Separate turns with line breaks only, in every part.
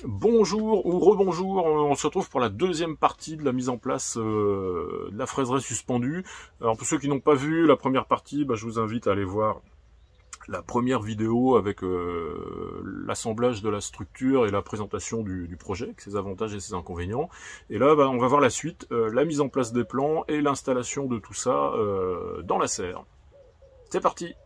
Bonjour ou rebonjour, on se retrouve pour la deuxième partie de la mise en place de la fraiseraie suspendue. Alors pour ceux qui n'ont pas vu la première partie, je vous invite à aller voir la première vidéo avec l'assemblage de la structure et la présentation du projet, avec ses avantages et ses inconvénients. Et là, on va voir la suite, la mise en place des plans et l'installation de tout ça dans la serre. C'est parti!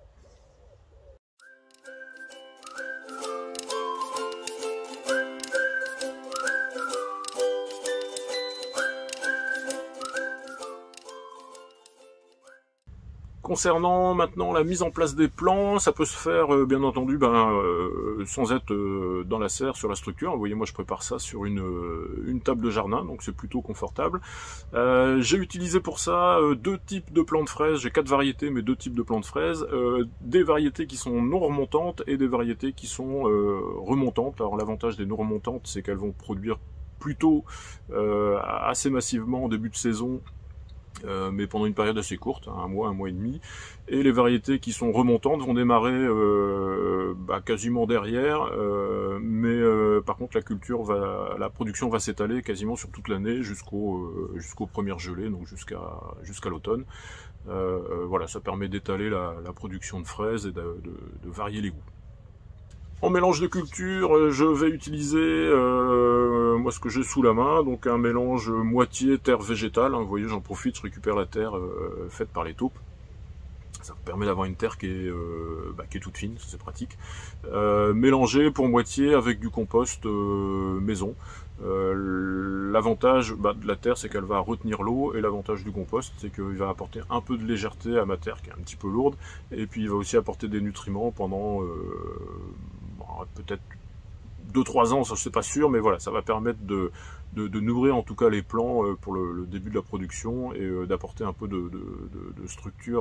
Concernant maintenant la mise en place des plans, ça peut se faire bien entendu sans être dans la serre sur la structure. Vous voyez, moi je prépare ça sur une table de jardin, donc c'est plutôt confortable. J'ai utilisé pour ça deux types de plants de fraises, j'ai 4 variétés mais 2 types de plants de fraises, des variétés qui sont non remontantes et des variétés qui sont remontantes. Alors l'avantage des non remontantes, c'est qu'elles vont produire plutôt assez massivement en début de saison, mais pendant une période assez courte, un mois et demi. Et les variétés qui sont remontantes vont démarrer quasiment derrière, par contre la production va s'étaler quasiment sur toute l'année jusqu'aux premières gelées, donc jusqu'à l'automne. Voilà, ça permet d'étaler la production de fraises et de varier les goûts. En mélange de culture, je vais utiliser moi ce que j'ai sous la main, donc un mélange moitié terre végétale. Vous voyez, j'en profite, je récupère la terre faite par les taupes. Ça me permet d'avoir une terre qui est toute fine, c'est pratique. Mélangé pour moitié avec du compost maison. L'avantage de la terre, c'est qu'elle va retenir l'eau, et l'avantage du compost, c'est qu'il va apporter un peu de légèreté à ma terre qui est un petit peu lourde, et puis il va aussi apporter des nutriments pendant peut-être 2-3 ans, ça je sais pas sûr, mais voilà, ça va permettre de nourrir en tout cas les plants pour le début de la production, et d'apporter un peu de structure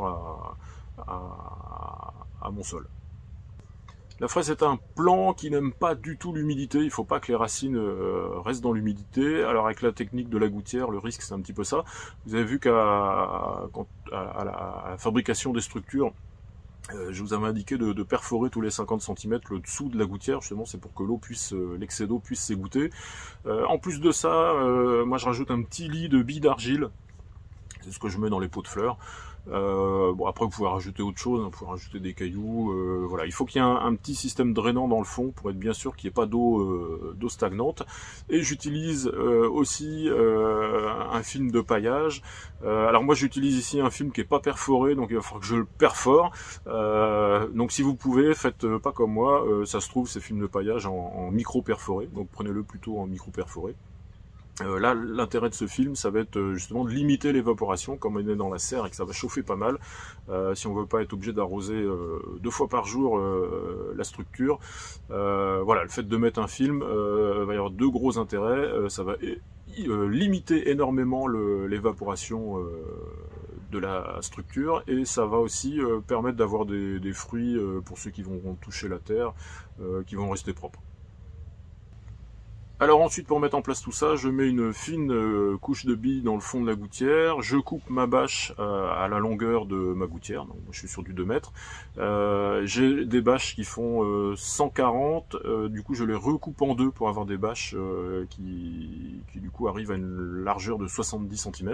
à mon sol. La fraise est un plant qui n'aime pas du tout l'humidité, il ne faut pas que les racines restent dans l'humidité. Alors avec la technique de la gouttière, le risque c'est un petit peu ça. Vous avez vu qu'à la fabrication des structures, je vous avais indiqué de perforer tous les 50 cm le dessous de la gouttière, justement c'est pour que l'excès d'eau puisse s'égoutter. En plus de ça, moi je rajoute un petit lit de billes d'argile, c'est ce que je mets dans les pots de fleurs. Après vous pouvez rajouter autre chose, vous pouvez rajouter des cailloux, voilà. Il faut qu'il y ait un petit système drainant dans le fond pour être bien sûr qu'il n'y ait pas d'eau stagnante. Et j'utilise aussi un film de paillage. Alors moi j'utilise ici un film qui est pas perforé, donc il va falloir que je le perfore. Donc si vous pouvez, faites pas comme moi, ça se trouve ces films de paillage en micro perforé, donc prenez-le plutôt en micro perforé. Là, l'intérêt de ce film, ça va être justement de limiter l'évaporation, comme on est dans la serre et que ça va chauffer pas mal. Si on veut pas être obligé d'arroser 2 fois par jour la structure, voilà, le fait de mettre un film va y avoir 2 gros intérêts. Ça va limiter énormément l'évaporation de la structure, et ça va aussi permettre d'avoir des fruits pour ceux qui vont toucher la terre, qui vont rester propres. Alors ensuite, pour mettre en place tout ça, je mets une fine couche de billes dans le fond de la gouttière, je coupe ma bâche à la longueur de ma gouttière, donc je suis sur du 2 mètres. J'ai des bâches qui font 140, du coup je les recoupe en deux pour avoir des bâches qui du coup arrivent à une largeur de 70 cm.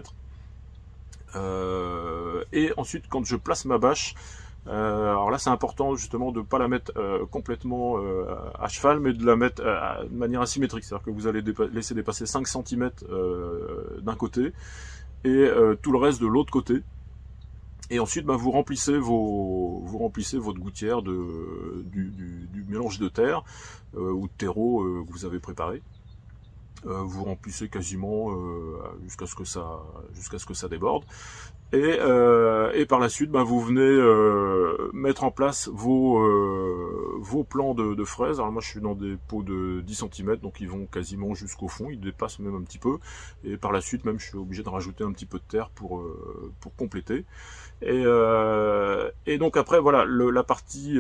Et ensuite, quand je place ma bâche, alors là c'est important justement de ne pas la mettre complètement à cheval, mais de la mettre de manière asymétrique, c'est-à-dire que vous allez laisser dépasser 5 cm d'un côté et tout le reste de l'autre côté. Et ensuite vous remplissez votre gouttière du mélange de terre ou de terreau que vous avez préparé. Vous remplissez quasiment jusqu'à ce que ça déborde. Et par la suite, vous venez mettre en place vos plants de fraises. Alors moi je suis dans des pots de 10 cm, donc ils vont quasiment jusqu'au fond, ils dépassent même un petit peu. Et par la suite même je suis obligé de rajouter un petit peu de terre pour compléter. Et donc après voilà, la partie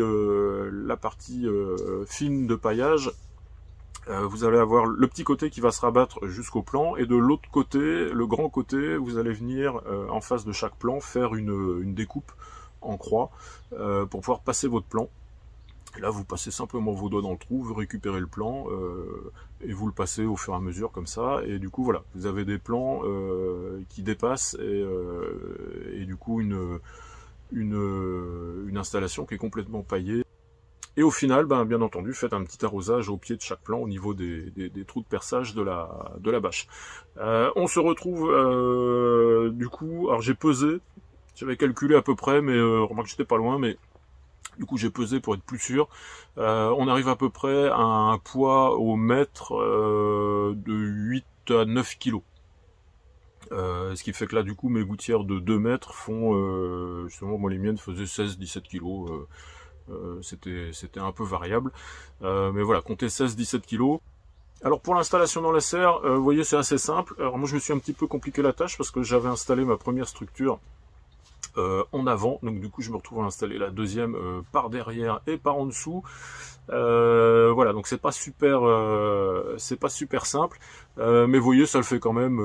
fine de paillage. Vous allez avoir le petit côté qui va se rabattre jusqu'au plan, et de l'autre côté, le grand côté, vous allez venir en face de chaque plan faire une découpe en croix pour pouvoir passer votre plan. Là, vous passez simplement vos doigts dans le trou, vous récupérez le plan et vous le passez au fur et à mesure comme ça. Et du coup, voilà, vous avez des plans qui dépassent et du coup une installation qui est complètement paillée. Et au final, ben, bien entendu, faites un petit arrosage au pied de chaque plan au niveau des trous de perçage de la bâche. On se retrouve du coup, alors j'ai pesé, j'avais calculé à peu près, mais remarque j'étais pas loin, mais du coup j'ai pesé pour être plus sûr. On arrive à peu près à un poids au mètre de 8 à 9 kg. Ce qui fait que là du coup mes gouttières de 2 mètres font, justement moi les miennes faisaient 16-17 kg. C'était un peu variable. Mais voilà, comptez 16-17 kg. Alors pour l'installation dans la serre, vous voyez c'est assez simple. Alors moi je me suis un petit peu compliqué la tâche parce que j'avais installé ma première structure en avant, donc du coup je me retrouve à installer la deuxième par derrière et par en dessous. Voilà, donc c'est pas super simple, mais vous voyez ça le fait quand même.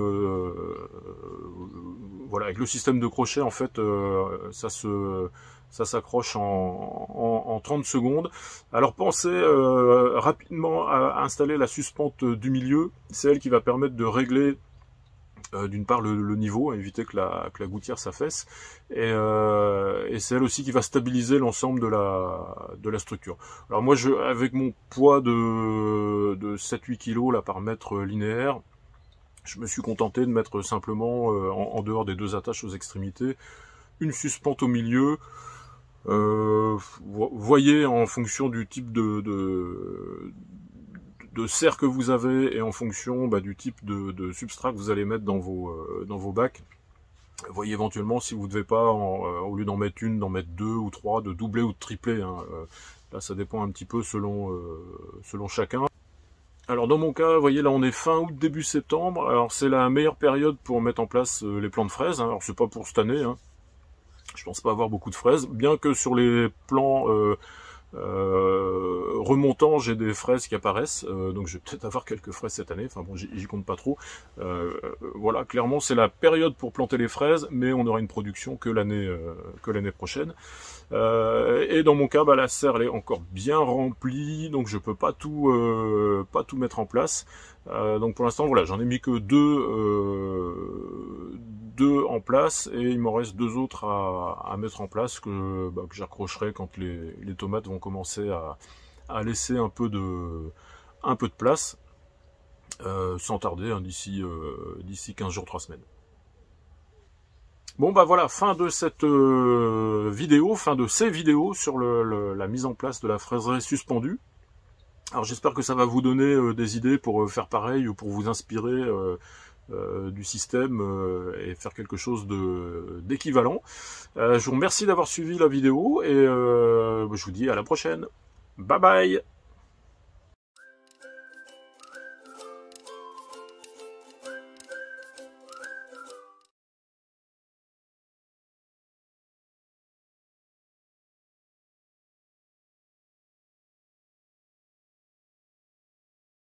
Voilà, avec le système de crochet en fait ça s'accroche en 30 secondes. Alors pensez rapidement à installer la suspente du milieu, c'est elle qui va permettre de régler d'une part le niveau, éviter que la gouttière s'affaisse, et c'est elle aussi qui va stabiliser l'ensemble de la structure. Alors moi, avec mon poids de 7-8 kg là, par mètre linéaire, je me suis contenté de mettre simplement, en dehors des deux attaches aux extrémités, une suspente au milieu. Voyez en fonction du type de serre que vous avez et en fonction du type de substrat que vous allez mettre dans vos bacs. Voyez éventuellement si vous ne devez pas, au lieu d'en mettre une, d'en mettre 2 ou 3, de doubler ou de tripler. Hein. Là ça dépend un petit peu selon chacun. Alors dans mon cas, vous voyez là on est fin août, début septembre. Alors c'est la meilleure période pour mettre en place les plants de fraises. Hein. Alors c'est pas pour cette année. Hein. Je pense pas avoir beaucoup de fraises, bien que sur les plants remontant, j'ai des fraises qui apparaissent, donc je vais peut-être avoir quelques fraises cette année, enfin bon, j'y compte pas trop. Voilà, clairement c'est la période pour planter les fraises, mais on aura une production que l'année prochaine. Et dans mon cas, la serre elle est encore bien remplie, donc je peux pas tout mettre en place. Donc pour l'instant, voilà, j'en ai mis que deux en place et il m'en reste 2 autres à mettre en place que j'accrocherai quand les tomates vont commencer à laisser un peu de place, sans tarder, hein, d'ici 15 jours, 3 semaines. Bon voilà, fin de cette vidéo, fin de ces vidéos sur la mise en place de la fraiserie suspendue. Alors j'espère que ça va vous donner des idées pour faire pareil ou pour vous inspirer du système et faire quelque chose d'équivalent. Je vous remercie d'avoir suivi la vidéo et je vous dis à la prochaine. Bye bye.